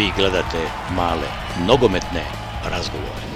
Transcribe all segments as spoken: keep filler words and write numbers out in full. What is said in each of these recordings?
Vi gledate Male nogometne razgovore.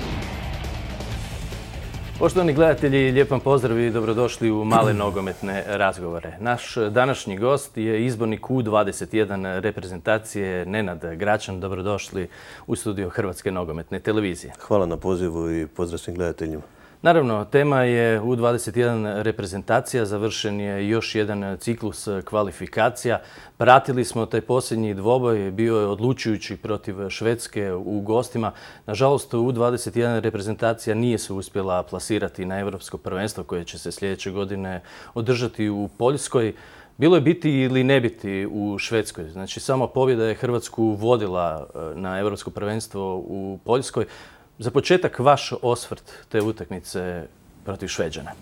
Poštovani gledatelji, lijep vam pozdrav i dobrodošli u Male nogometne razgovore. Naš današnji gost je izbornik U dvadeset jedan reprezentacije Nenad Gračan. Dobrodošli u studio Hrvatske nogometne televizije. Hvala na pozivu i pozdrav svim gledateljima. Naravno, tema je U dvadeset jedan reprezentacija. Završen je još jedan ciklus kvalifikacija. Pratili smo taj posljednji dvoboj, bio je odlučujući protiv Švedske u gostima. Nažalost, U dvadeset jedan reprezentacija nije se uspjela plasirati na Europsko prvenstvo koje će se sljedeće godine održati u Poljskoj. Bilo je biti ili ne biti u Švedskoj. Znači, samo pobjeda je Hrvatsku vodila na Europsko prvenstvo u Poljskoj. Za početak, vaš osvrt te utakmice protiv Šveđana.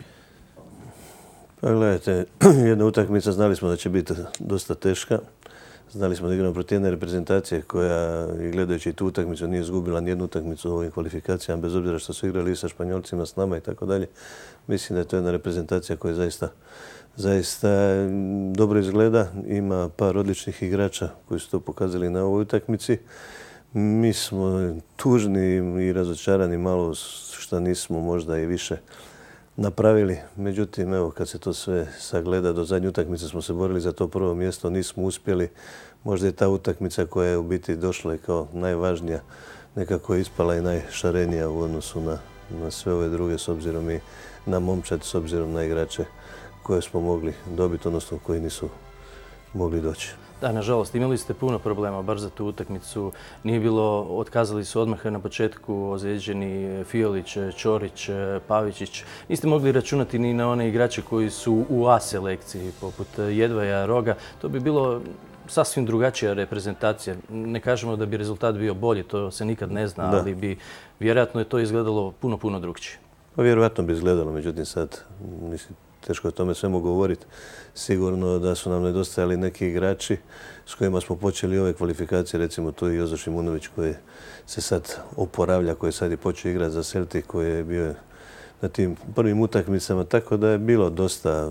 Pa gledajte, jedna utakmica, znali smo da će biti dosta teška. Znali smo da igramo protiv jedne reprezentacije koja, i gledajući tu utakmicu, nije izgubila nijednu utakmicu u ovim kvalifikacijama, bez obzira što su igrali i sa Španjolcima, s nama i tako dalje. Mislim da je to jedna reprezentacija koja zaista, zaista dobro izgleda. Ima par odličnih igrača koji su to pokazali na ovoj utakmici. Mi smo tužni i razočarani malo što nismo možda i više napravili. Međutim, evo, kad se to sve sagleda, do zadnje utakmice smo se borili za to prvo mjesto, nismo uspjeli. Možda je ta utakmica koja je u biti došla i kao najvažnija, nekako je ispala i najšarenija u odnosu na, na sve ove druge, s obzirom i na momčad, s obzirom na igrače koje smo mogli dobiti, odnosno koji nisu mogli doći. Da, nažalost, imali ste puno problema baš za tu utakmicu. Nije bilo, otkazali su odmah na početku ozlijeđeni Fiolić, Ćorić, Pavičić. Niste mogli računati ni na one igrače koji su u A selekciji, poput Jedvaja, Roga. To bi bilo sasvim drugačija reprezentacija. Ne kažemo da bi rezultat bio bolji, to se nikad ne zna, da. Ali bi vjerojatno je to izgledalo puno, puno drugčije. Pa vjerojatno bi izgledalo, međutim sad, mislim, teško o tome svemu govoriti. Sigurno da su nam nedostajali neki igrači s kojima smo počeli ove kvalifikacije, recimo tu i Jozo Šimunović koji se sad oporavlja, koji sad je počeo igrati za Celtic, koji je bio na tim prvim utakmicama, tako da je bilo dosta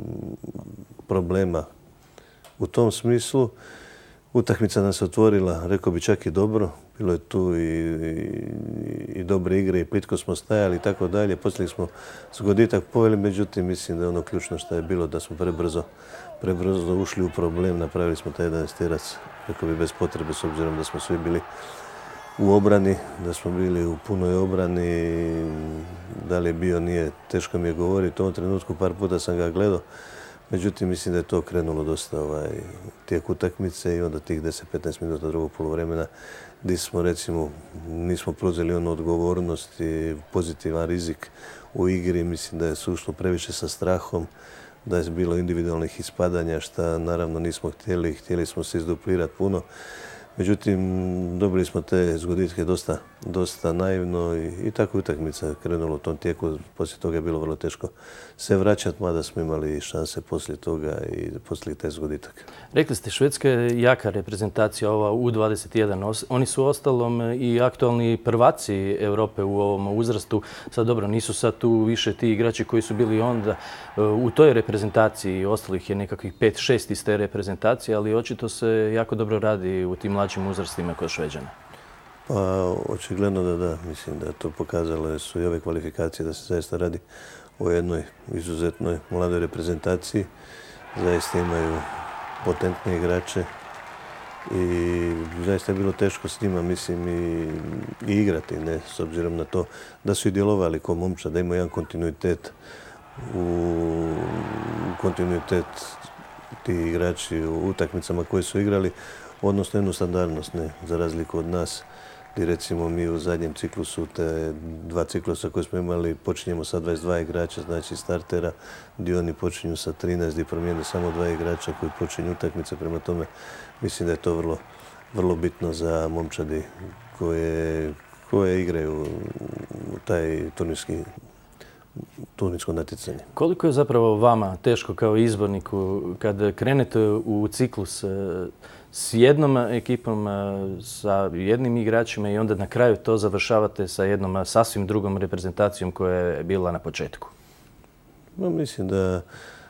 problema u tom smislu. Utakmica nas se otvorila, rekao bi čak i dobro. Bilo je tu i, i, i dobre igre i plitko smo stajali i tako dalje. Poslije smo zgoditak poveli, međutim mislim da je ono ključno što je bilo da smo prebrzo, prebrzo ušli u problem. Napravili smo taj jedan stirac, rekao bi bez potrebe, s obzirom da smo svi bili u obrani, da smo bili u punoj obrani. Da li je bio, nije, teško mi je govoriti. U ovom trenutku par puta sam ga gledao. Međutim, mislim da je to krenulo dosta ovaj, tijek utakmice i onda tih deset do petnaest minuta drugog poluvremena gdje smo, recimo, nismo preuzeli onu odgovornost i pozitivan rizik u igri. Mislim da je sušlo previše sa strahom, da je bilo individualnih ispadanja, što naravno nismo htjeli. Htjeli smo se izduplirati puno. Međutim, dobili smo te zgoditke dosta, dosta naivno i, i tako utakmica krenulo u tom tijeku. Poslije toga je bilo vrlo teško se vraćati, mada smo imali šanse poslije toga i poslije te zgoditak. Rekli ste, Švedska je jaka reprezentacija, ova U dvadeset jedan. Oni su ostalom i aktualni prvaci Europe u ovom uzrastu. Sad dobro, nisu sad tu više ti igrači koji su bili onda u toj reprezentaciji. Ostalih je nekakvih pet šest iz te reprezentacije, ali očito se jako dobro radi u tim mlađim uzrastima kod Šveđana. Pa, očigledno da da. Mislim da to pokazalo su i ove kvalifikacije da se zaista radi o jednoj izuzetnoj mladoj reprezentaciji. Zaista imaju potentne igrače i zaista je bilo teško s njima, mislim, i, i igrati, ne, s obzirom na to da su i djelovali ko momčad, da imaju jedan kontinuitet u kontinuitet ti igrači u utakmicama koje su igrali, odnosno jednu standardnost, ne, za razliku od nas, gdje recimo mi u zadnjem ciklusu, te dva ciklusa koje smo imali, počinjemo sa dvadeset dva igrača, znači startera, gdje oni počinju sa trinaest, gdje promijene samo dva igrača koji počinju utakmice. Prema tome, mislim da je to vrlo, vrlo bitno za momčadi koje, koje igraju u taj turnirski turnirsko natjecanje. Koliko je zapravo vama teško kao izborniku kad krenete u ciklus s jednom ekipom, sa jednim igračima i onda na kraju to završavate sa jednom sasvim drugom reprezentacijom koja je bila na početku? No, mislim da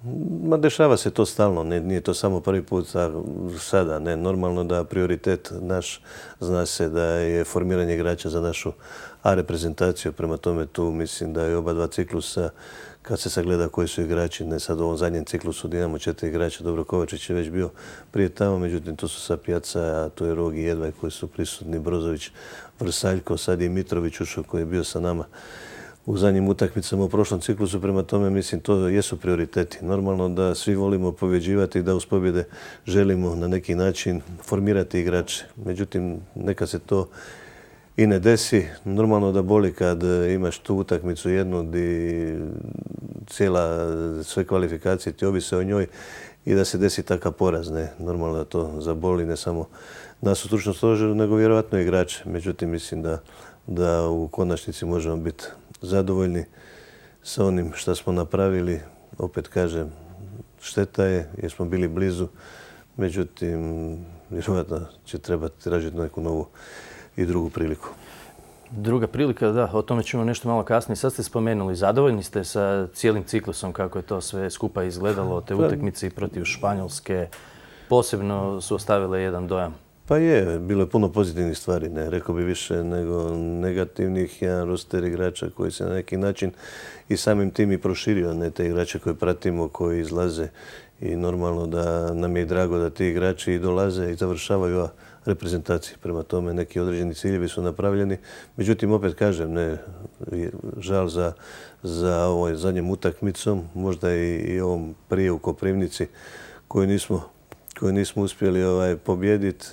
Ma dešava se to stalno, ne, nije to samo prvi put sada. Ne, normalno da prioritet naš zna se da je formiranje igrača za našu A reprezentaciju. Prema tome tu mislim da je oba dva ciklusa, kad se sagleda koji su igrači, ne sad u ovom zadnjem ciklusu gdje imamo četiri igrača, dobro Kovačić je već bio prije tamo, međutim tu su Sapijaca, a tu je Rog i Jedvaj koji su prisutni, Brozović, Vrsaljko, sad je Mitrović ušao koji je bio sa nama u zadnjim utakmicama u prošlom ciklusu. Prema tome, mislim, to jesu prioriteti. Normalno da svi volimo pobjeđivati i da uz pobjede želimo na neki način formirati igrače. Međutim, neka se to i ne desi. Normalno da boli kad imaš tu utakmicu jednu gdje cijela, sve kvalifikacije ti ovise o njoj i da se desi takav poraz. Ne. Normalno da to zaboli ne samo nas u stručnom stožeru, nego vjerojatno igrače. Međutim, mislim da, da u konačnici možemo biti zadovoljni sa onim što smo napravili. Opet kažem, šteta je jer smo bili blizu, međutim, vjerojatno će trebati tražiti neku novu i drugu priliku. Druga prilika, da, o tome ćemo nešto malo kasnije. Sad ste spomenuli, zadovoljni ste sa cijelim ciklusom kako je to sve skupa izgledalo, te utakmice protiv Španjolske. Posebno su ostavile jedan dojam. Pa je, bilo je puno pozitivnih stvari, ne, rekao bi više nego negativnih. Jedan roster igrača koji se na neki način i samim tim i proširio, ne, te igrače koje pratimo, koji izlaze i normalno da nam je i drago da ti igrači i dolaze i završavaju ova reprezentacije. Prema tome neki određeni ciljevi su napravljeni. Međutim, opet kažem, ne, žal za, za ovoj zadnjom utakmicom, možda i, i ovom prije u Koprivnici koju nismo koju nismo uspjeli ovaj, pobjediti.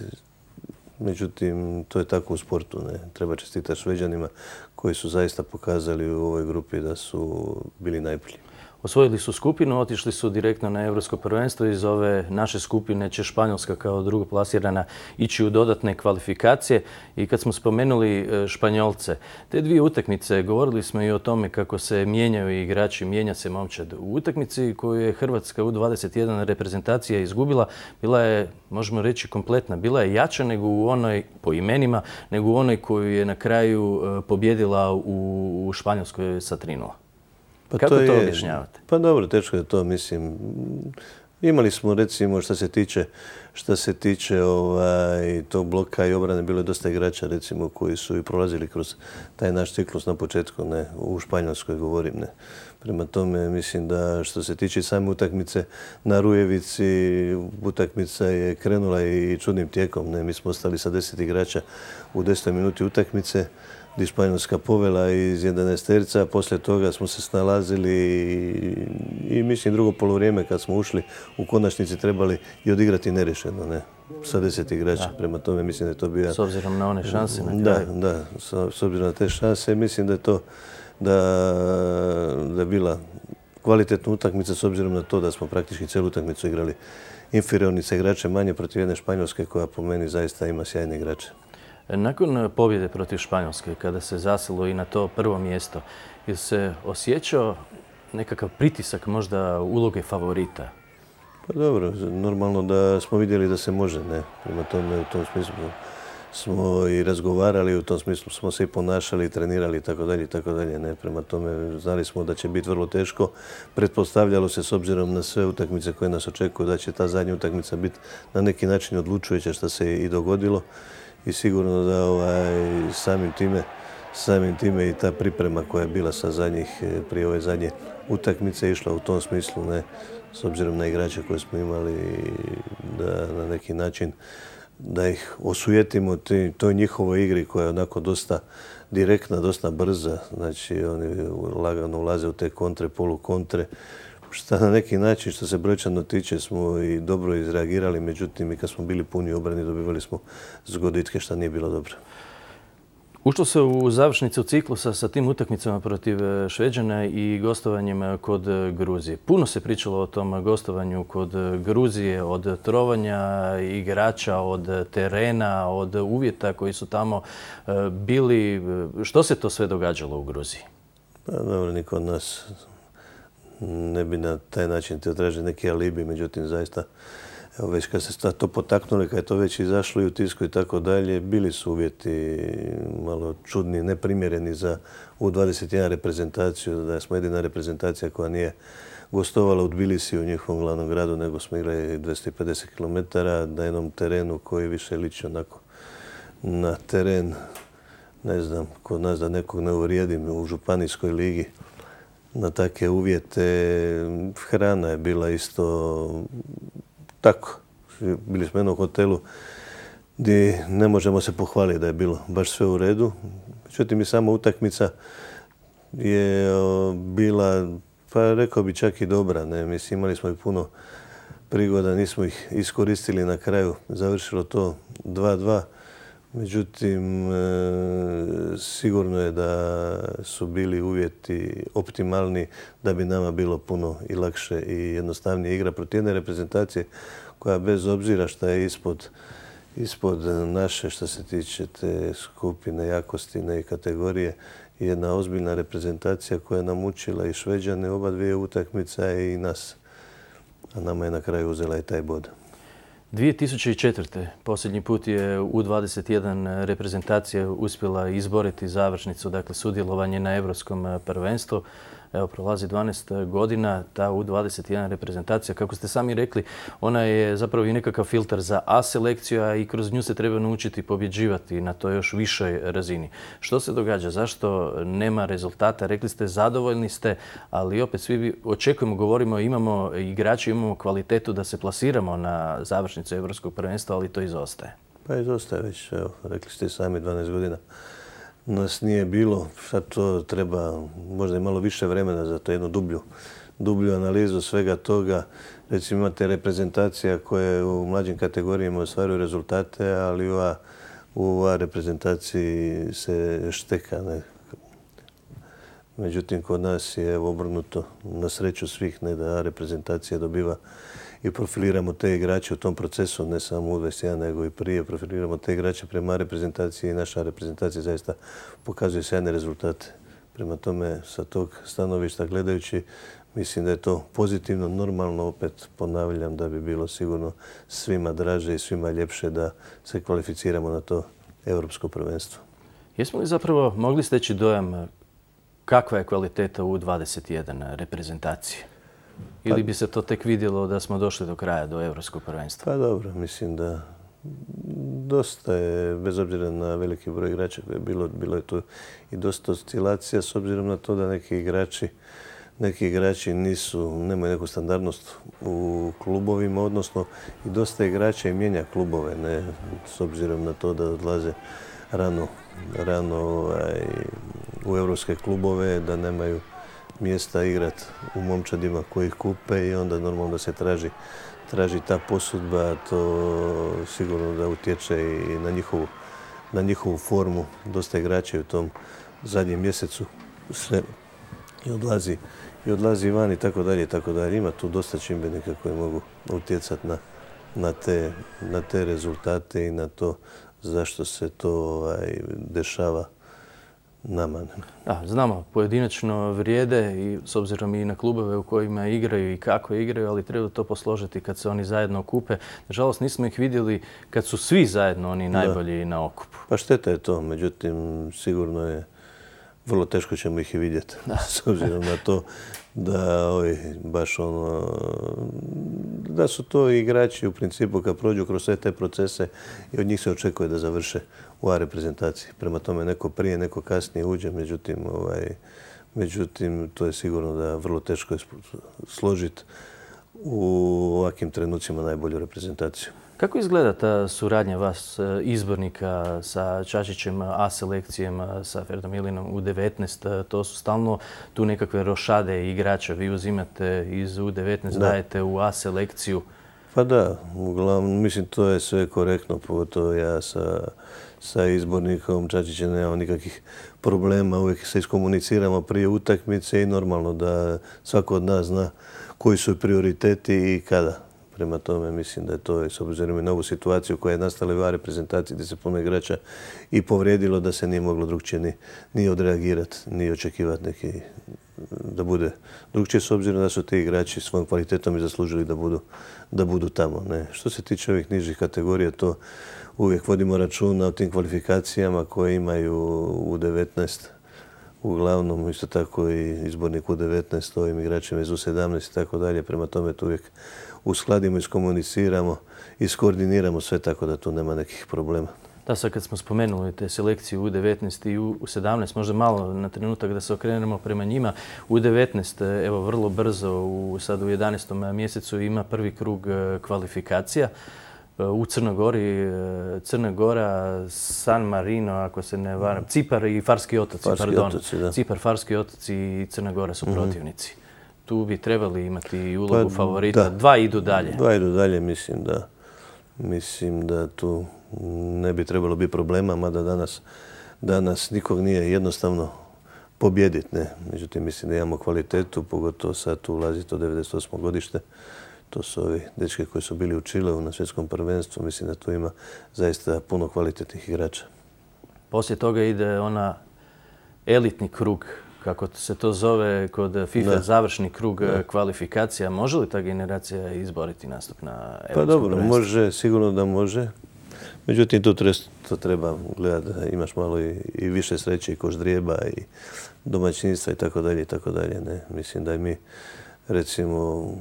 Međutim, to je tako u sportu. Ne? Treba čestitati Šveđanima koji su zaista pokazali u ovoj grupi da su bili najbolji. Osvojili su skupinu, otišli su direktno na Europsko prvenstvo. Iz ove naše skupine će Španjolska kao drugo plasirana ići u dodatne kvalifikacije. I kad smo spomenuli Španjolce, te dvije utakmice, govorili smo i o tome kako se mijenjaju igrači, mijenja se momčad. U utakmici koju je Hrvatska U dvadeset jedan reprezentacija izgubila, bila je, možemo reći, kompletna. Bila je jača nego u onoj, po imenima, nego u onoj koju je na kraju pobjedila u Španjolskoj sa tri nula. Pa kako to, to objašnjavate? Pa dobro, teško je to, mislim. Imali smo, recimo, što se tiče, što se tiče ovaj, tog bloka i obrane, bilo je dosta igrača, recimo, koji su i prolazili kroz taj naš ciklus na početku, ne, u Španjolskoj govorim, ne. Prema tome, mislim da što se tiče same utakmice na Rujevici, utakmica je krenula i čudnim tijekom, ne. Mi smo ostali sa deset igrača u desetoj minuti utakmice, gdje Španjolska povela iz jedanaesterca, poslije toga smo se snalazili i, i mislim drugo polovrijeme kad smo ušli u konačnici trebali i odigrati nerešeno, ne, sa deset igrača. Da. Prema tome mislim da je to bio... S obzirom na one šanse na kraju. Da, da, s obzirom na te šanse mislim da je to da, da je bila kvalitetna utakmica s obzirom na to da smo praktički cijelu utakmicu igrali inferiorni sa igrače manje protiv jedne Španjolske koja po meni zaista ima sjajne igrače. Nakon pobjede protiv Španjolske, kada se zasilo i na to prvo mjesto, je se osjećao nekakav pritisak možda uloge favorita? Pa dobro, normalno da smo vidjeli da se može, ne. Prema tome u tom smislu smo i razgovarali, u tom smislu smo se i ponašali, i trenirali i tako dalje i tako dalje, ne. Prema tome znali smo da će biti vrlo teško. Pretpostavljalo se s obzirom na sve utakmice koje nas očekuju da će ta zadnja utakmica biti na neki način odlučujuća, što se i dogodilo. I sigurno da ovaj, samim time, samim time i ta priprema koja je bila sa zadnjih, prije ove zadnje utakmice išla u tom smislu, ne, s obzirom na igrače koje smo imali, da na neki način da ih osujetimo toj njihovoj igri koja je onako dosta direktna, dosta brza. Znači oni lagano ulaze u te kontre, polukontre. Šta na neki način, što se brojčano tiče, smo i dobro izreagirali, međutim i kad smo bili puni obrani dobivali smo zgoditke, što nije bilo dobro. Ušlo se u završnicu ciklusa sa tim utakmicama protiv Šveđana i gostovanjem kod Gruzije. Puno se pričalo o tom gostovanju kod Gruzije, od trovanja igrača, od terena, od uvjeta koji su tamo bili. Što se to sve događalo u Gruziji? Pa dobro, niko od nas ne bi na taj način te traži neki alibi, međutim zaista evo već kad ste to potaknuli, kad je to već izašlo i u tisku i tako dalje, bili su uvjeti malo čudni, neprimjereni za U dvadeset jedan reprezentaciju, da smo jedina reprezentacija koja nije gostovala u Tbilisi u njihovom glavnom gradu, nego smo igrali dvjesto pedeset kilometara na jednom terenu koji više liči onako na teren, ne znam, kod nas da nekog ne uvrijedim, u županijskoj ligi. Na takve uvjete hrana je bila isto tako. Bili smo u jednom hotelu gdje ne možemo se pohvaliti da je bilo baš sve u redu. Međutim, i sama utakmica je bila, pa rekao bi čak i dobra. Ne? Mislim, imali smo i puno prigoda, nismo ih iskoristili na kraju. Završilo to dva dva. Međutim, sigurno je da su bili uvjeti optimalni da bi nama bilo puno i lakše i jednostavnije igra protiv jedne reprezentacije koja bez obzira što je ispod, ispod naše što se tiče te skupine jakostine i kategorije, jedna ozbiljna reprezentacija koja je nam učila i Šveđane oba dvije utakmica i nas. A nama je na kraju uzela i taj bod. dvije tisuće četvrte. posljednji put je U dvadeset jedan reprezentacija uspjela izboriti završnicu, dakle sudjelovanje na Europskom prvenstvu. Evo, prolazi dvanaest godina, ta U dvadeset jedan reprezentacija, kako ste sami rekli, ona je zapravo i nekakav filtar za A selekciju, a i kroz nju se treba naučiti pobjeđivati na toj još višoj razini. Što se događa? Zašto nema rezultata? Rekli ste, zadovoljni ste, ali opet svi očekujemo, govorimo, imamo igrači, imamo kvalitetu da se plasiramo na završnicu Europskog prvenstva, ali to izostaje. Pa izostaje već, evo, rekli ste sami, dvanaest godina. Nas nije bilo, sad to treba možda i malo više vremena za to jednu dublju, dublju analizu svega toga. Recimo imate reprezentacija koje u mlađim kategorijama ostvaruju rezultate, ali ova, u ova reprezentaciji se šteka. Ne? Međutim, kod nas je obrnuto, na sreću svih, ne da reprezentacija dobiva i profiliramo te igrače u tom procesu, ne samo U dvadeset jedan, nego i prije. Profiliramo te igrače prema reprezentaciji i naša reprezentacija zaista pokazuje sjajne rezultate. Prema tome, sa tog stanovišta gledajući, mislim da je to pozitivno, normalno, opet ponavljam da bi bilo sigurno svima draže i svima ljepše da se kvalificiramo na to Europsko prvenstvo. Jesmo li zapravo mogli steći dojam kakva je kvaliteta U dvadeset jedan reprezentacije? Ili bi se to tek vidjelo da smo došli do kraja, do Europskog prvenstva? Pa dobro, mislim da dosta je, bez obzira na veliki broj igrača koje je bilo, bilo je tu i dosta oscilacija s obzirom na to da neki igrači, neki igrači nisu, nemaju neku standardnost u klubovima, odnosno i dosta igrača i mijenja klubove, ne, s obzirom na to da odlaze rano, rano ovaj, u europske klubove, da nemaju mjesta igrat u momčadima koji ih kupe i onda normalno da se traži, traži ta posudba, to sigurno da utječe i na njihovu, na njihovu formu. Dosta igrača u tom zadnjem mjesecu sve i odlazi, i odlazi van i tako dalje i tako dalje. Ima tu dosta čimbenika koji mogu utjecati na, na, te, na te rezultate i na to zašto se to ovaj, dešava nama. Da, znamo, pojedinačno vrijede i s obzirom i na klubove u kojima igraju i kako igraju, ali treba to posložiti kad se oni zajedno okupe. Nažalost, nismo ih vidjeli kad su svi zajedno oni najbolji da. Na okupu. Pa šteta je to, međutim, sigurno je vrlo teško ćemo ih i vidjeti. Da. S obzirom na to da ovi, baš ono, da su to igrači u principu kad prođu kroz sve te procese i od njih se očekuje da završe u A reprezentaciji. Prema tome neko prije, neko kasnije uđe, međutim, ovaj, međutim to je sigurno da vrlo teško je složiti u ovakvim trenucima najbolju reprezentaciju. Kako izgleda ta suradnja vas izbornika sa Čačićem, A selekcijom, sa Ferdom Ilinom U devetnaest? To su stalno tu nekakve rošade igrača. Vi uzimate iz U devetnaest, da. Dajete u A selekciju. Pa da, uglavnom, mislim to je sve korektno, pogotovo ja sa, sa izbornikom Čačićem nemamo nikakvih problema, uvijek se iskomuniciramo prije utakmice i normalno da svako od nas zna koji su prioriteti i kada. Prema tome mislim da je to, s obzirom i na ovu situaciju koja je nastala u A reprezentaciji gdje se puno igrača i povrijedilo, da se nije moglo drugčije ni, ni odreagirati, ni očekivati neki da bude drugčije, s obzirom da su ti igrači svojom kvalitetom i zaslužili da budu, da budu tamo. Ne. Što se tiče ovih nižih kategorija, to uvijek vodimo računa o tim kvalifikacijama koje imaju u devetnaest. Uglavnom, isto tako i izbornik u devetnaest, ovim igračima iz U sedamnaest i tako dalje. Prema tome tu uvijek uskladimo, iskomuniciramo, iskoordiniramo sve tako da tu nema nekih problema. Da, sad kad smo spomenuli te selekcije U devetnaest i U sedamnaest, možda malo na trenutak da se okrenemo prema njima. U devetnaest, evo vrlo brzo, u, sad u jedanaestom mjesecu ima prvi krug kvalifikacija. U Crnoj Gori, Crna Gora, San Marino, ako se ne varam, Cipar i Farski otoci, Farski pardon. otoci, da. Cipar, Farski otoci i Crna Gora su protivnici. Tu bi trebali imati ulogu Pa, favorita. da. Dva idu dalje. Dva idu dalje, mislim da, mislim da tu ne bi trebalo biti problema, mada danas, danas nikog nije jednostavno pobijediti. Ne? Međutim, mislim da imamo kvalitetu, pogotovo sad tu ulazi to devedeset osmo godište. To su ovi dečki koji su bili u Čileu na svjetskom prvenstvu. Mislim da tu ima zaista puno kvalitetnih igrača. Poslije toga ide ona elitni krug, kako se to zove kod FIFA, Da. završni krug Da. kvalifikacija. Može li ta generacija izboriti nastup na Pa Europskom dobro, prvenstvu? može, sigurno da može. Međutim, tu tre- to treba gledati da imaš malo i, i više sreće i ko ždrijeba i domaćinstva i tako dalje i tako dalje. Ne? Mislim da i mi, recimo,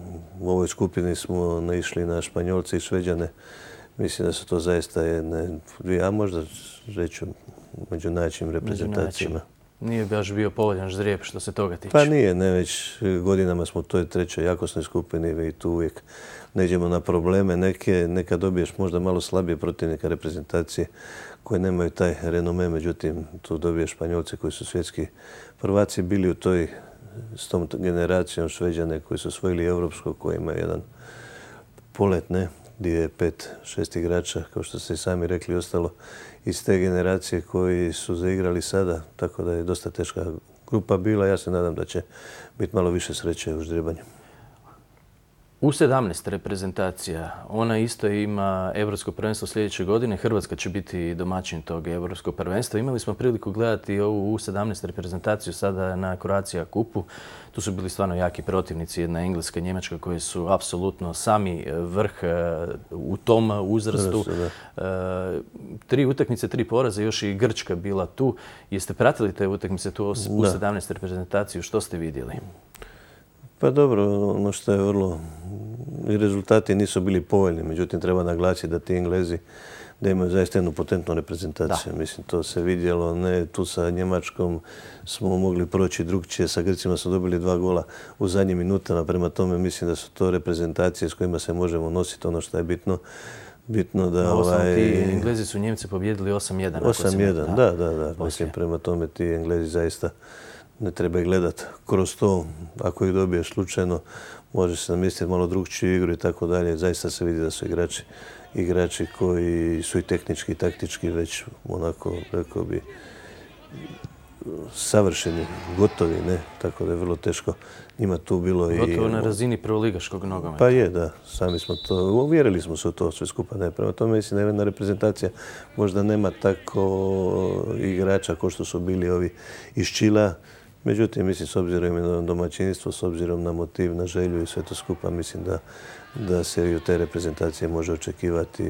u ovoj skupini smo naišli na Španjolce i Šveđane. Mislim da su to zaista jedne, ja možda reću, među najjačim reprezentacijama. Nije baš bio povoljan ždrijeb što se toga tiče. Pa nije, ne, već godinama smo u toj trećoj jakosnoj skupini i tu uvijek ne idemo na probleme. Neke, neka dobiješ možda malo slabije protivnika reprezentacije koje nemaju taj renome, međutim tu dobiješ Španjolce koji su svjetski prvaci bili u toj s tom generacijom, Šveđane koji su osvojili europsko, koji imaju jedan polet, ne, gdje je pet, šest igrača, kao što ste i sami rekli, ostalo iz te generacije koji su zaigrali sada, tako da je dosta teška grupa bila. Ja se nadam da će biti malo više sreće u ždrijebanju. U sedamnaest reprezentacija, ona isto ima Europsko prvenstvo sljedeće godine. Hrvatska će biti domaćin tog Europskog prvenstva. Imali smo priliku gledati ovu U sedamnaest reprezentaciju sada na Croatia Cupu. Tu su bili stvarno jaki protivnici, jedna Engleska i Njemačka koji su apsolutno sami vrh u tom uzrastu. Tri utakmice, tri poraza, još i Grčka bila tu. Jeste pratili te utakmice tu u sedamnaest reprezentaciju? Što ste vidjeli? Pa dobro, ono što je vrlo... I rezultati nisu bili povoljni, međutim treba naglasiti da ti Englezi da imaju zaista jednu potentnu reprezentaciju. Da. Mislim, to se vidjelo, ne, tu sa Njemačkom smo mogli proći drugčije, sa Grcima smo dobili dva gola u zadnjim minutama, prema tome mislim da su to reprezentacije s kojima se možemo nositi, ono što je bitno. Bitno da... Ovaj... Ti Englezi su Njemce pobijedili osam jedan. osam jedan, da, da, da. Mislim, prema tome ti Englezi zaista ne treba ih gledati kroz to. Ako ih dobiješ slučajno, može se namisliti malo drugčiju igru i tako dalje. Zaista se vidi da su igrači, igrači koji su i tehnički i taktički već onako, rekao bi, savršeni, gotovi, ne? Tako da je vrlo teško njima tu bilo i... Gotovo na razini prvoligaškog nogometa. Pa je, da. Sami smo to, uvjerili smo se u to sve skupa. Ne, prema tome mislim da jedna reprezentacija možda nema tako igrača kao što su bili ovi iz Čila. Međutim, mislim, s obzirom na domaćinstvo, s obzirom na motiv, na želju i sve to skupa, mislim da, da se i u te reprezentacije može očekivati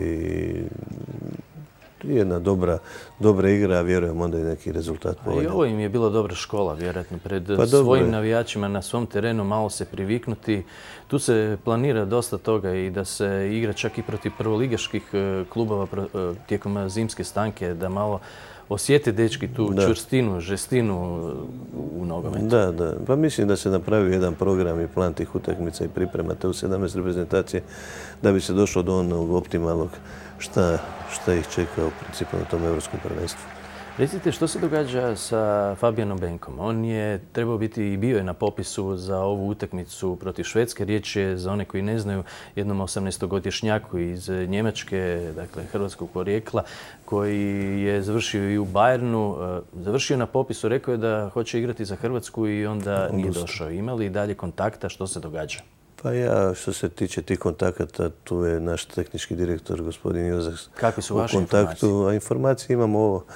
jedna dobra, dobra igra, a vjerujem onda i neki rezultat povoljan. I ovo im je bila dobra škola, vjerojatno, pred pa svojim dobro. navijačima na svom terenu malo se priviknuti. Tu se planira dosta toga i da se igra čak i protiv prvoligaških klubova tijekom zimske stanke, da malo osjete dečki tu da. čvrstinu, žestinu u nogometu. Da, da. Pa mislim da se napravi jedan program i plan tih utakmica i priprema te u sedamnaest reprezentacije da bi se došlo do onog optimalnog šta, šta ih čeka u principu na tom Europskom prvenstvu. Recite, što se događa sa Fabijanom Benkom? On je trebao biti i bio je na popisu za ovu utakmicu protiv Švedske. Riječ je, za one koji ne znaju, jednom osamnaestogodišnjaku iz Njemačke, dakle hrvatskog porijekla, koji je završio i u Bayernu. Završio na popisu, rekao je da hoće igrati za Hrvatsku i onda nije došao. Ima li dalje kontakta? Što se događa? Pa ja, što se tiče tih kontakata, tu je naš tehnički direktor, gospodin Jozak, kakvi su vaše kontaktu, informacije? A informacije imamo ovo.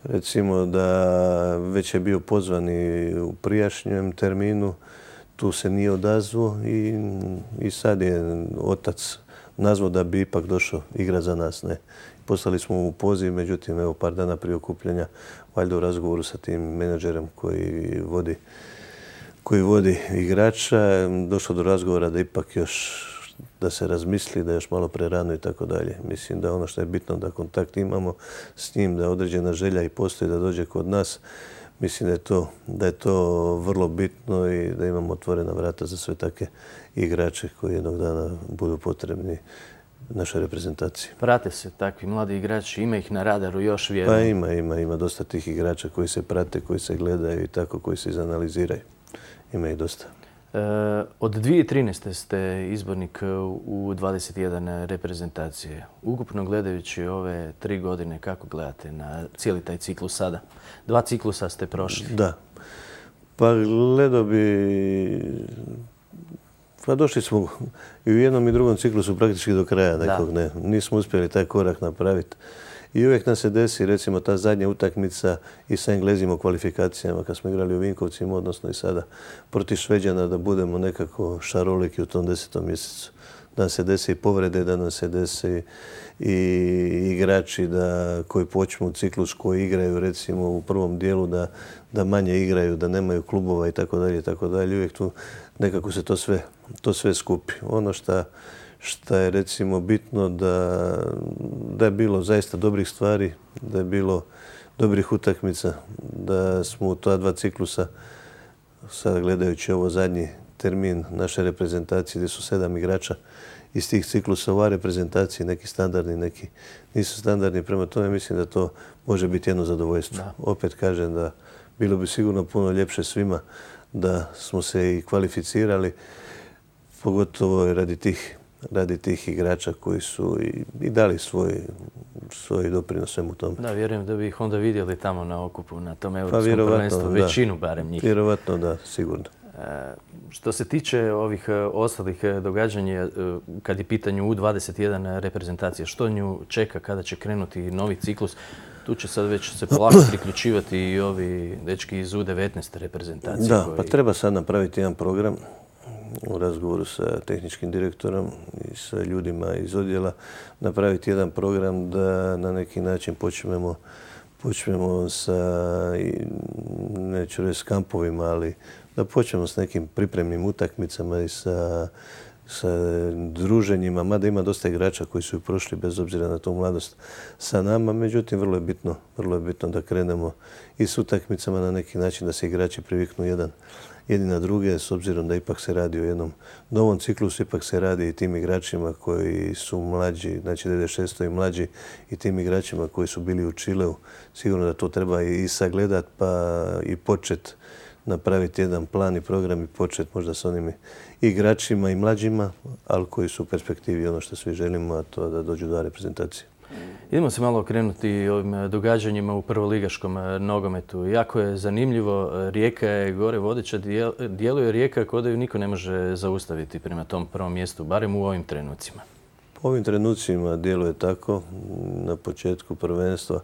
Recimo da već je bio pozvan i u prijašnjem terminu, tu se nije odazvao i, i sad je otac nazvao da bi ipak došao igra za nas. Ne. Poslali smo mu poziv, međutim, evo par dana prije okupljanja, valjda u razgovoru sa tim menadžerem koji vodi, koji vodi igrača, došlo do razgovora da ipak još da se razmisli, da je još malo prerano i tako dalje. Mislim da ono što je bitno da kontakt imamo s njim, da određena želja i postoji da dođe kod nas. Mislim da je to, da je to vrlo bitno i da imamo otvorena vrata za sve takve igrače koji jednog dana budu potrebni našoj reprezentaciji. Prate se takvi mladi igrači, ima ih na radaru još vjerujem? Pa ima, ima, ima dosta tih igrača koji se prate, koji se gledaju i tako, koji se izanaliziraju. Ima ih dosta. E, od dvije tisuće trinaeste. ste izbornik u dvadeset jedan reprezentacije. Ukupno gledajući ove tri godine, kako gledate na cijeli taj ciklus sada? Dva ciklusa ste prošli. Da. Pa gledao bi... Pa došli smo i u jednom i drugom ciklusu praktički do kraja nekog. Ne. Nismo uspjeli taj korak napraviti. I uvijek nam se desi, recimo, ta zadnja utakmica i sa Englezima u kvalifikacijama kad smo igrali u Vinkovcima, odnosno i sada protiv Šveđana, da budemo nekako šaroliki u tom desetom mjesecu. Da nam se desi i povrede, da nam se desi i igrači da, koji počnu ciklus, koji igraju recimo u prvom dijelu, da, da manje igraju, da nemaju klubova i tako dalje i tako dalje. Uvijek tu nekako se to sve, to sve skupi. Ono što što je recimo bitno da, da je bilo zaista dobrih stvari, da je bilo dobrih utakmica, da smo u ta dva ciklusa, sada gledajući ovo zadnji termin naše reprezentacije gdje su sedam igrača iz tih ciklusa u ovoj reprezentaciji, neki standardni, neki nisu standardni. Prema tome mislim da to može biti jedno zadovoljstvo. Da. Opet kažem da bilo bi sigurno puno ljepše svima da smo se i kvalificirali, pogotovo radi tih radi tih igrača koji su i, i dali svoj, svoj doprinos svemu tome. Da, vjerujem da bi ih onda vidjeli tamo na okupu, na tom europskom pa, prvenstvu, većinu barem njih. Vjerovatno da, sigurno. E, što se tiče ovih ostalih događanja, kad je pitanju U dvadeset jedan reprezentacije, što nju čeka kada će krenuti novi ciklus? Tu će sad već se polako priključivati i ovi dečki iz U devetnaest reprezentacije. Da, koji... pa treba sad napraviti jedan program u razgovoru sa tehničkim direktorom i sa ljudima iz odjela, napraviti jedan program da na neki način počnemo, počnemo sa, neću reći s kampovima, ali da počnemo s nekim pripremnim utakmicama i sa, sa druženjima, mada ima dosta igrača koji su prošli bez obzira na tu mladost sa nama. Međutim, vrlo je bitno, vrlo je bitno da krenemo i s utakmicama na neki način da se igrači priviknu jedan jedni na druge, s obzirom da ipak se radi o jednom novom ciklusu, ipak se radi i tim igračima koji su mlađi, znači devedeset šest i mlađi, i tim igračima koji su bili u Čileu. Sigurno da to treba i sagledati pa i početi napraviti jedan plan i program i početi možda s onim igračima i mlađima, ali koji su u perspektivi ono što svi želimo, a to da dođu do reprezentacije. Idemo se malo okrenuti ovim događanjima u prvoligaškom nogometu. Jako je zanimljivo, Rijeka je gore vodeća, djeluje Rijeka kao da ju niko ne može zaustaviti prema tom prvom mjestu, barem u ovim trenucima. U ovim trenucima djeluje tako. Na početku prvenstva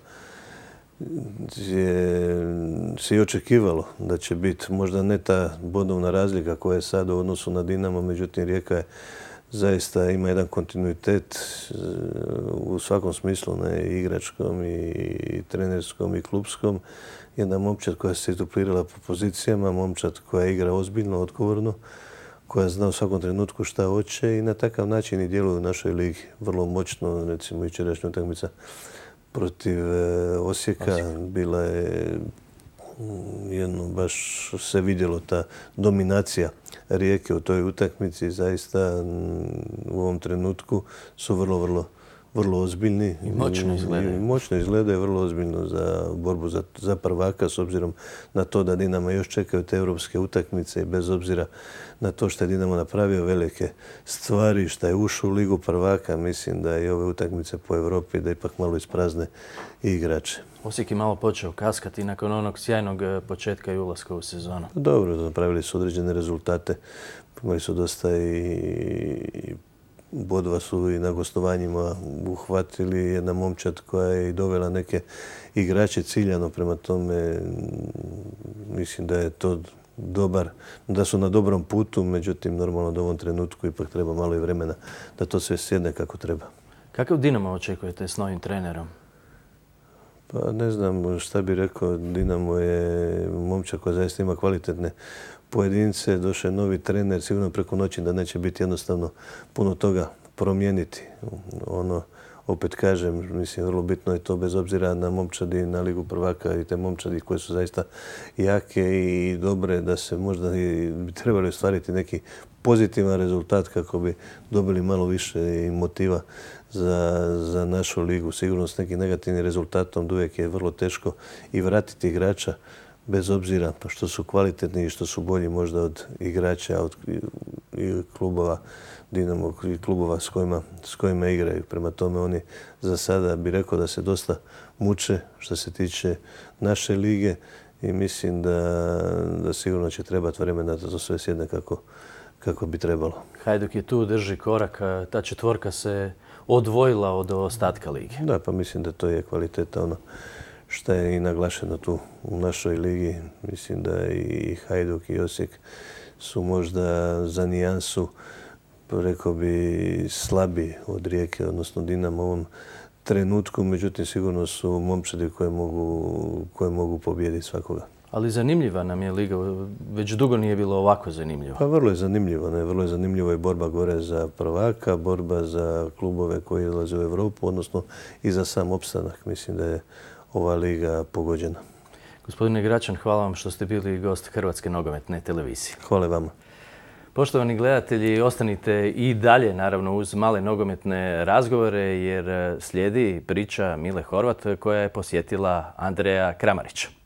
je se i očekivalo da će biti možda ne ta bodovna razlika koja je sad u odnosu na Dinamo, međutim Rijeka je zaista ima jedan kontinuitet u svakom smislu, ne, i igračkom, i trenerskom, i klubskom. Jedna momčad koja se duplirala po pozicijama, momčad koja igra ozbiljno, odgovorno, koja zna u svakom trenutku šta hoće i na takav način i djeluje u našoj ligi. Vrlo moćno, recimo jučerašnja utakmica protiv Osijeka, bila je jedno, baš se vidjelo ta dominacija Rijeke u toj utakmici. Zaista u ovom trenutku su vrlo, vrlo, vrlo ozbiljni. I moćno izgledaju. I moćno izgledaju, vrlo ozbiljno za borbu za, za prvaka, s obzirom na to da Dinamo još čekaju te europske utakmice i bez obzira na to što je Dinamo napravio velike stvari, što je ušao u ligu prvaka, mislim da i ove utakmice po Europi da ipak malo isprazne i igrače. Osijek je malo počeo kaskati nakon onog sjajnog početka i ulaska u sezonu. Dobro, napravili su određene rezultate. Imali su dosta i bodova su i na gostovanjima uhvatili. Jedna momčad koja je i dovela neke igrače ciljano, prema tome mislim da je to dobar, da su na dobrom putu, međutim normalno da u ovom trenutku ipak treba malo i vremena da to sve sjedne kako treba. Kakav Dinamo očekujete s novim trenerom? Pa ne znam šta bi rekao, Dinamo je momčad koja zaista ima kvalitetne pojedince, došao je novi trener, sigurno preko noći da neće biti jednostavno puno toga promijeniti. Ono, opet kažem, mislim, vrlo bitno je to bez obzira na momčadi, na Ligu prvaka i te momčadi koje su zaista jake i dobre, da se možda i bi trebali ostvariti neki pozitivan rezultat kako bi dobili malo više i motiva za, za našu ligu. Sigurno s nekim negativnim rezultatom uvijek je vrlo teško i vratiti igrača bez obzira pa što su kvalitetni i što su bolji možda od igrača, od i klubova Dinamo i klubova s kojima, s kojima igraju. Prema tome oni za sada bi rekao da se dosta muče što se tiče naše lige i mislim da, da sigurno će trebati vremena da to sve sjedne kako, kako bi trebalo. Hajduk je tu, drži korak, ta četvorka se odvojila od ostatka lige. Da, pa mislim da to je kvaliteta ono što je i naglašeno tu u našoj ligi. Mislim da i Hajduk i Osijek su možda za nijansu, rekao bi, slabiji od Rijeke, odnosno Dinamo u ovom trenutku. Međutim, sigurno su momčadi koje mogu, koje mogu pobijediti svakoga. Ali zanimljiva nam je liga. Već dugo nije bilo ovako zanimljivo. Pa vrlo je zanimljivo. Ne? Vrlo je zanimljivo i borba gore za prvaka, borba za klubove koji izlaze u Europu, odnosno i za sam opstanak. Mislim da je ova liga pogođena. Gospodine Gračan, hvala vam što ste bili gost Hrvatske nogometne televizije. Hvala vama. Poštovani gledatelji, ostanite i dalje naravno uz male nogometne razgovore jer slijedi priča Mile Horvat koja je posjetila Andreja Kramarića.